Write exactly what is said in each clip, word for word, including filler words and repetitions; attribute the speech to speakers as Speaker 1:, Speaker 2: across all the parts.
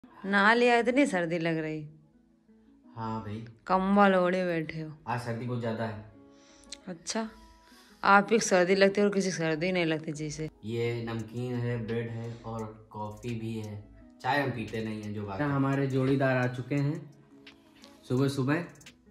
Speaker 1: नहा लिया, इतनी सर्दी लग रही।
Speaker 2: हाँ भाई,
Speaker 1: कंबल ओढ़े बैठे हो।
Speaker 2: आज सर्दी बहुत ज्यादा है।
Speaker 1: अच्छा, आप ही सर्दी लगती है और किसी सर्दी नहीं लगती जैसे।
Speaker 2: ये नमकीन है, ब्रेड है और कॉफी भी है। चाय हम पीते नहीं है। जो बात है, हमारे जोड़ीदार आ चुके हैं सुबह सुबह।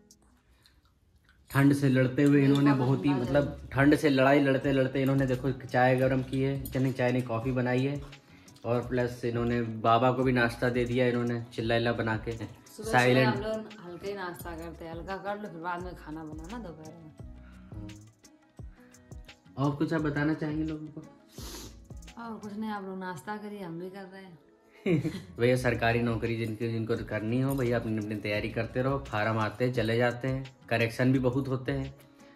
Speaker 2: ठंड से लड़ते हुए इन्होंने बहुत ही मतलब ठंड से लड़ाई लड़ते लड़ते इन्होंने देखो चाय गर्म की है, नहीं चाय नहीं कॉफ़ी बनाई है, और प्लस इन्होंने बाबा को भी नाश्ता दे दिया इन्होंने चिल्ला बना के। साइलेंट
Speaker 1: हम लोग हल्का ही नाश्ता करते हैं, हल्का कर लो फिर बाद में खाना बनाना दोपहर में।
Speaker 2: और कुछ आप बताना चाहेंगे लोगों को?
Speaker 1: और कुछ नहीं, आप लोग नाश्ता करिए, हम भी कर रहे हैं।
Speaker 2: भैया सरकारी नौकरी जिनकी जिनको करनी हो भैया अपनी अपनी तैयारी करते रहो। फार्म आते हैं चले जाते हैं, करेक्शन भी बहुत होते हैं।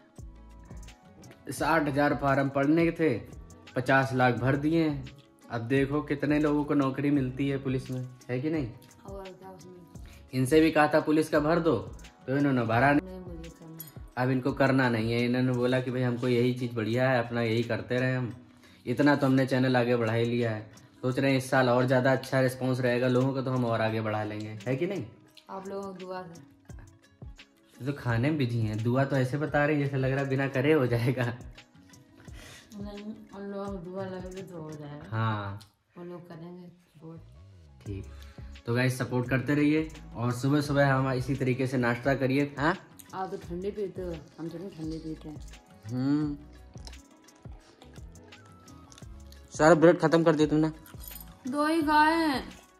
Speaker 2: साठ हजार फार्म पढ़ने के थे, पचास लाख भर दिए हैं। अब देखो कितने लोगों को नौकरी मिलती है पुलिस में, है कि नहीं?
Speaker 1: और क्या उसमें
Speaker 2: इनसे भी कहा था पुलिस का भर दो, तो इन्होंने भरा नहीं।
Speaker 1: नहीं, मुझे करना।
Speaker 2: अब इनको करना नहीं है। इन्होंने बोला कि भाई हमको यही चीज़ बढ़िया है, अपना यही करते रहे हम। इतना तो हमने चैनल आगे बढ़ा ही लिया है। सोच रहे हैं इस साल और ज़्यादा अच्छा रिस्पॉन्स रहेगा लोगों का, तो हम और आगे बढ़ा लेंगे, है कि नहीं?
Speaker 1: आप लोगों की दुआ से।
Speaker 2: तो खाने में बिजी हैं, दुआ तो ऐसे बता रही जैसे लग रहा है बिना करे हो जाएगा।
Speaker 1: नहीं, उन लोगों को दुआ लगेगी तो हो जाएगा।
Speaker 2: हाँ,
Speaker 1: वो लोग करेंगे सपोर्ट।
Speaker 2: ठीक। तो गाइस सपोर्ट करते रहिए और सुबह सुबह हम इसी तरीके से नाश्ता करिए। हाँ,
Speaker 1: आप तो ठंडी पीते हो, हम तो नहीं ठंडी पीते हैं।
Speaker 2: हम्म सारा ब्रेड खत्म कर दिया तुमने।
Speaker 1: दो ही खाए हैं,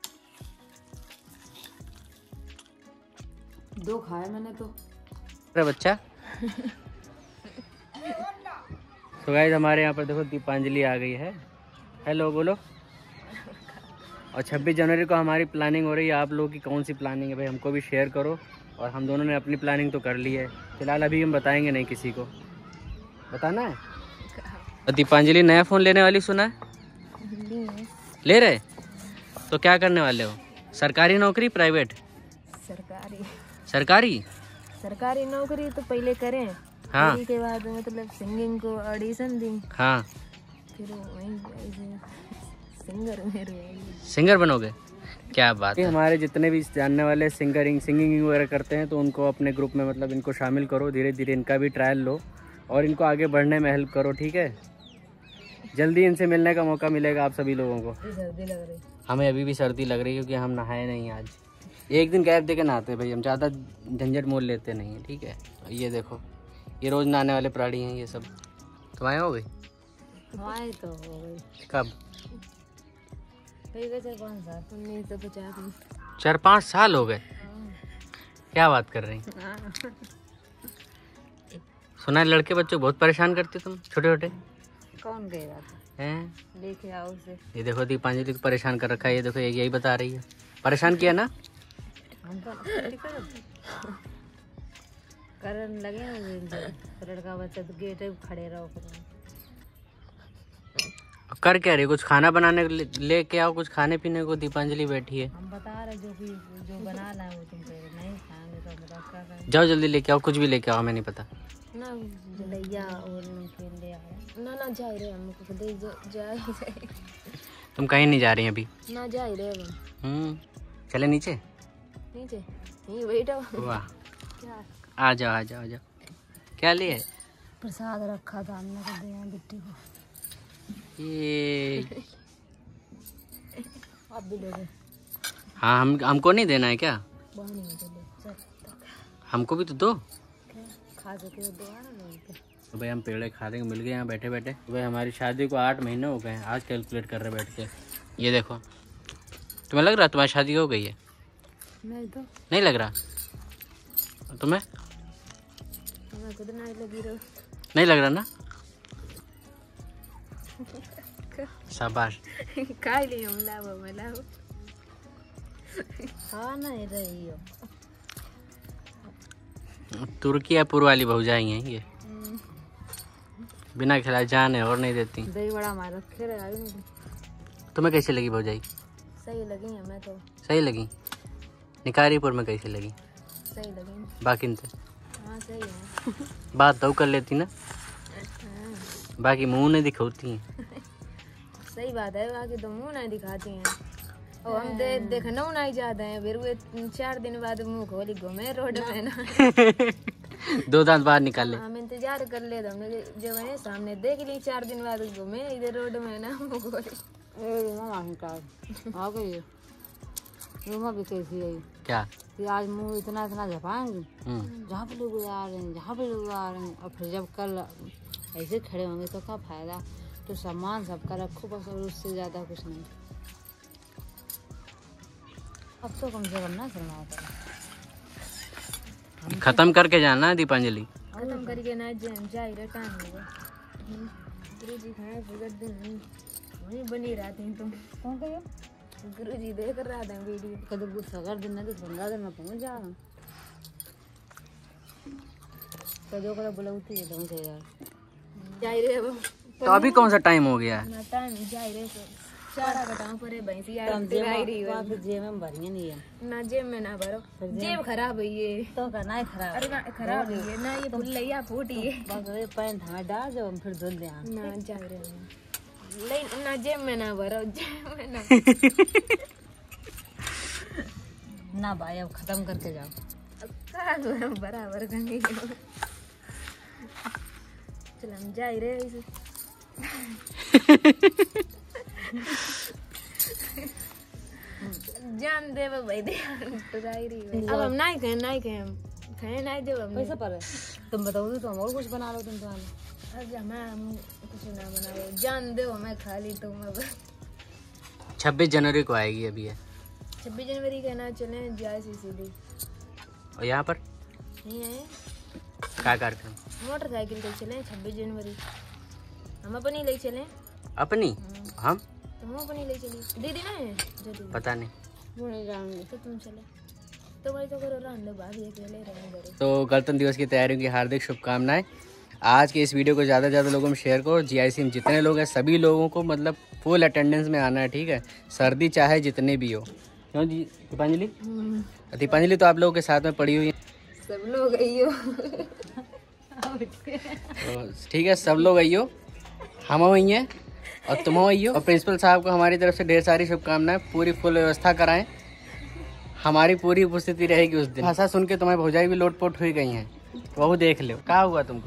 Speaker 1: दो खाए मैंने तो।
Speaker 2: अरे बच्चा। तो गाइस हमारे यहाँ पर देखो दीपांजलि आ गई है। हेलो बोलो। और छब्बीस जनवरी को हमारी प्लानिंग हो रही है। आप लोगों की कौन सी प्लानिंग है भाई, हमको भी शेयर करो। और हम दोनों ने अपनी प्लानिंग तो कर ली है, फिलहाल अभी हम बताएंगे नहीं किसी को। बताना है? और दीपांजलि नया फ़ोन लेने वाली सुना है? ले रहे? तो क्या करने वाले हो? सरकारी नौकरी प्राइवेट?
Speaker 3: सरकारी।
Speaker 2: सरकारी
Speaker 3: सरकारी नौकरी तो पहले करें,
Speaker 2: हाँ
Speaker 3: के बाद मतलब सिंगिंग को ऑडिशन दी,
Speaker 2: हाँ
Speaker 3: फिर वहीं सिंगर मेरे
Speaker 2: सिंगर बनोगे? क्या बात है। हमारे जितने भी जानने वाले सिंगरिंग सिंगिंग वगैरह करते हैं तो उनको अपने ग्रुप में मतलब इनको शामिल करो। धीरे धीरे इनका भी ट्रायल लो और इनको आगे बढ़ने में हेल्प करो, ठीक है? जल्दी इनसे मिलने का मौका मिलेगा आप सभी लोगों को।
Speaker 3: सर्दी लग रही।
Speaker 2: हमें अभी भी सर्दी लग रही है क्योंकि हम नहाए नहीं आज। एक दिन गैप दे के नहाते भाई, हम ज़्यादा झंझट मोल लेते नहीं हैं, ठीक है? ये देखो ये रोज़ नहाने वाले प्राणी हैं ये सब। तुम आए हो गई?
Speaker 3: हमारे तो हो गई।
Speaker 2: कब?
Speaker 3: कौन सा उन्नीस सौ पचास में।
Speaker 2: चार पाँच साल हो गए? क्या बात कर रही? सुना है लड़के बच्चों बहुत परेशान करते तुम छोटे छोटे।
Speaker 3: कौन कहेगा
Speaker 2: हैं?
Speaker 3: लेके आओ उसे।
Speaker 2: ये देखो दीपांजलि को परेशान कर रखा है। ये देखो यही बता रही है, परेशान किया ना?
Speaker 3: करन लगे ना लड़का बच्चा तो गेट खड़े रहो।
Speaker 2: कर क्या रही? कुछ खाना बनाने लेके आओ, कुछ खाने पीने को। दीपांजलि बैठी है,
Speaker 3: हम बता रहे जो भी जो बना ला वो तुम नहीं खाएंगे तो बता कर।
Speaker 2: जाओ जल्दी लेके आओ, कुछ भी लेके आओ, मैं नहीं पता
Speaker 3: ना भैया और नमकीन ले आओ। ना ना जा रहे हम को दे जा जा।
Speaker 2: तुम कहीं नहीं जा रही अभी?
Speaker 3: ना जा रहे हम।
Speaker 2: हम्म चले नीचे
Speaker 3: नीचे यहीं बैठो।
Speaker 2: वाह,
Speaker 3: क्या
Speaker 2: आ जाओ आ जाओ आ जाओ। क्या लिए?
Speaker 3: प्रसाद रखा था हमने को दिया बिट्टी को।
Speaker 2: ये
Speaker 3: आप भी लोगे?
Speaker 2: हाँ, हम हमको नहीं देना है क्या?
Speaker 3: नहीं चल
Speaker 2: हमको भी तो दो।
Speaker 3: खा सके तो दो ना।
Speaker 2: तो भाई हम पेड़े खा लेंगे, मिल गए यहाँ बैठे बैठे। भाई हमारी शादी को आठ महीने हो गए हैं, आज कैलकुलेट कर रहे बैठ के। ये देखो, तुम्हें लग रहा तुम्हारी शादी हो गई है?
Speaker 3: नहीं तो
Speaker 2: नहीं लग रहा तुम्हें?
Speaker 3: हमें खुद नहीं लगी रहो।
Speaker 2: नहीं लग रहा ना? शाबाश।
Speaker 3: खा लिया हम लाओ मैं लाओ। हाँ नहीं रही हो।
Speaker 2: तुर्की या पूर्व वाली भौजाई हैं ये, बिना खिलाए जाने और नहीं देती।
Speaker 3: दही बड़ा हमारा रखे रहे।
Speaker 2: तुम्हें कैसे लगी भौजाई?
Speaker 3: सही लगी हमें तो।
Speaker 2: सही लगी? निकारीपुर में कैसे लगी?
Speaker 3: सही लगी।
Speaker 2: बाकी से
Speaker 3: हाँ सही है।
Speaker 2: बात तो कर लेती ना, बाकी मुंह नहीं दिखाती हैं।
Speaker 3: सही बात है, बाकी तो मुंह नहीं दिखाती हैं। और हम दे देखना नहीं जाते हैं, फिर वो चार दिन बाद मुंह खोली घूमे रोड में ना।
Speaker 2: दो दांत बाहर निकाले।
Speaker 3: हम इंतजार कर ले, हमने जब है सामने देख ली, चार दिन बाद घूमे इधर रोड में ना मुंह खोली।
Speaker 1: आ गई रूमा भी कैसी है
Speaker 2: क्या
Speaker 1: कि आज मुंह इतना इतना झपाएंगे जहाँ पे लोग आ रहे हैं, जहाँ पे लोग आ रहे हैं, और फिर जब कल ऐसे खड़े होंगे तो क्या फायदा। तो सामान सबका रखो बस, और उससे ज़्यादा कुछ नहीं। अब तो कम से कम ना शर्मा करो।
Speaker 2: खत्म करके जाना है दीपांजलि।
Speaker 3: खत्म करके ना जा ही रहा है गुरु जी खाए फिर दिन वही बनी रहा थी तुम कौन कहो गुरु जी देख रहा था वीडियो
Speaker 1: कभी गुस्सा कर देना तो पंद्रह दिन में पहुँच जा कदों कदों बुलाती है तुम से यार
Speaker 3: जा ही रहे वो
Speaker 2: तो अभी कौन सा टाइम हो गया है?
Speaker 3: ना टाइम जा ही रहे सारा कटाऊं पर भैंसी यार
Speaker 1: जेब में जेब में भरिए नहीं है
Speaker 3: ना जेब में ना भरो जेब खराब है ये
Speaker 1: तो करना है खराब।
Speaker 3: अरे ना खराब है ये ना ये भूल लिया फूटी है
Speaker 1: बस ये पैंट हमें डाल दो हम फिर धुल दे
Speaker 3: ना जा रहे हैं ले ना जेब में ना भरो जेब में ना
Speaker 1: ना भाई अब खत्म करके जाओ
Speaker 3: बराबर करेंगे चल हम जा ही रहे इसे जान दे वो भाई दे तो जा ही रही अब हम नहीं कहें नहीं कहें हम कहें नहीं जब हम
Speaker 1: पैसा पर तुम बताओ तो हम और कुछ बना लो तुम तो
Speaker 3: अब हम कुछ ना बनाओ जान दो हमें खाली तुम अब
Speaker 2: छब्बीस जनवरी को आएगी अभी है
Speaker 3: छब्बीस जनवरी का ना चले जाए सीधे
Speaker 2: और यहाँ पर
Speaker 3: नहीं है
Speaker 2: क्या कार्यक्रम
Speaker 3: मोटरसाइकिल ले चले छब्बीस जनवरी हम अपनी ले चले
Speaker 2: अपनी हम
Speaker 3: तुम अपनी ले चली दीदी ना है जल्दी
Speaker 2: पता नहीं
Speaker 1: वो नहीं जाएंगे
Speaker 3: तो तुम चले तो भाई तो करो रहने दो भाभी अकेले रहेंगे
Speaker 2: तो गणतंत्र दिवस की तैयारियों की हार्दिक शुभकामनाएं। आज के इस वीडियो को ज़्यादा से ज़्यादा लोगों में शेयर करो। जीआईसी में जितने लोग हैं सभी लोगों को मतलब फुल अटेंडेंस में आना है, ठीक है, सर्दी चाहे जितने भी हो। क्यों जी दीपांजलि? दीपांजलि तो आप लोगों के साथ में पड़ी हुई है,
Speaker 3: सब लोग आइयो
Speaker 2: तो ठीक है सब लोग आइयो, हम वही हैं और तुम आइयो। और प्रिंसिपल साहब को हमारी तरफ से ढेर सारी शुभकामनाएं, पूरी फुल व्यवस्था कराएं, हमारी पूरी उपस्थिति रहेगी उस दिन। भाषा सुन के तुम्हारी भौजाई भी लोटपोट हुई गई हैं, तो वो देख लो क्या हुआ तुमको।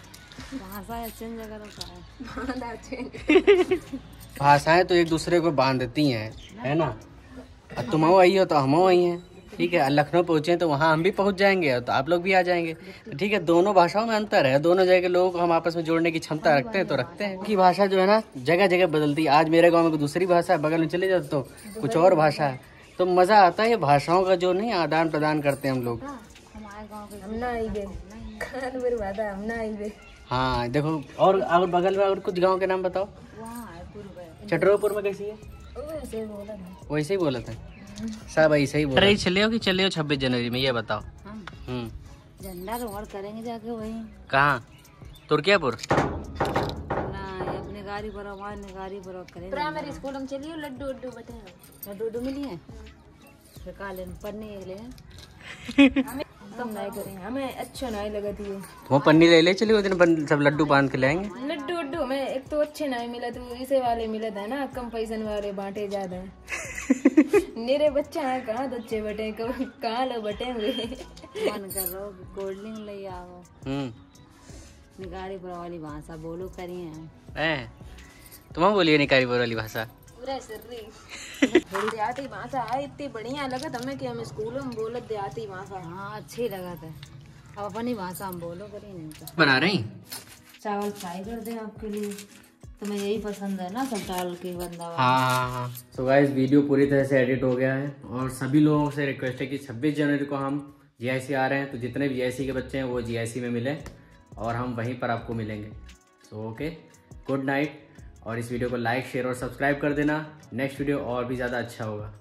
Speaker 2: भाषाएं तो एक दूसरे को बांधती हैं, है ना। अब तुम आई हो तो हम आई हैं, ठीक है। लखनऊ पहुँचे तो वहाँ हम भी पहुँच जाएंगे तो आप लोग भी आ जाएंगे, तो ठीक है। दोनों भाषाओं में अंतर है, दोनों जगह के लोगों को हम आपस में जोड़ने की क्षमता रखते हैं तो रखते हैं। की भाषा जो है ना जगह जगह बदलती है। आज मेरे गाँव में दूसरी भाषा है, बगल में चले जाते तो कुछ और भाषा है, तो मज़ा आता है ये भाषाओं का जो नहीं आदान प्रदान करते हैं हम लोग। हाँ देखो, और अगर बगल में और कुछ गांव के नाम बताओ। चटरोपुर में कैसी है? वैसे ही बोला था सब ऐसे ही बोला। चले हो कि चले हो छब्बीस जनवरी में, ये बताओ। हम्म
Speaker 1: झंडा रोहड़ करेंगे जाके वहीं।
Speaker 2: कहाँ? तुर्कियापुर
Speaker 1: ना अपने गाड़ी पर हमारे गाड़ी पर करेंगे।
Speaker 3: प्राइमरी स्कूल हम चलिए लड्डू उड्डू बटे
Speaker 1: लड्डू उड्डू मिली है फिर काले पन्नी ले
Speaker 3: तुम नहीं करेंगे, हमें अच्छा नहीं लगा थी।
Speaker 2: वो पन्नी ले ले चलिए, उस दिन सब लड्डू बांध के लाएंगे।
Speaker 3: लड्डू उड्डू में एक तो अच्छे नहीं मिला, तो इसे वाले मिला था ना, कम पैसे वाले बांटे ज्यादा। मेरे बच्चा है कहाँ बच्चे बटे कहाँ लोग बटे हुए।
Speaker 1: मन कर रहा हो कोल्ड ड्रिंक ले आओ।
Speaker 2: हम्म
Speaker 1: निगारी पर वाली भाषा बोलो करिए
Speaker 2: हैं, तुम बोलिए निकारी पर वाली भाषा।
Speaker 3: देहाती भाषा है, इतनी बढ़िया लगा हमें कि हम स्कूल में बोलत देहाती भाषा।
Speaker 1: हाँ अच्छी लगा था, अब अपनी भाषा हम बोलो करिए। नहीं तो
Speaker 2: बना रही
Speaker 1: चावल फ्राई कर दे आपके लिए, तुम्हें यही पसंद है ना सब डाल के बंदा।
Speaker 2: हाँ हाँ हाँ। तो गाइस वीडियो पूरी तरह से एडिट हो गया है और सभी लोगों से रिक्वेस्ट है कि छब्बीस जनवरी को हम जीआईसी आ रहे हैं, तो जितने भी जीआईसी के बच्चे हैं वो जीआईसी में मिले और हम वहीं पर आपको मिलेंगे। So okay, good night. और इस वीडियो को लाइक शेयर और सब्सक्राइब कर देना, नेक्स्ट वीडियो और भी ज़्यादा अच्छा होगा।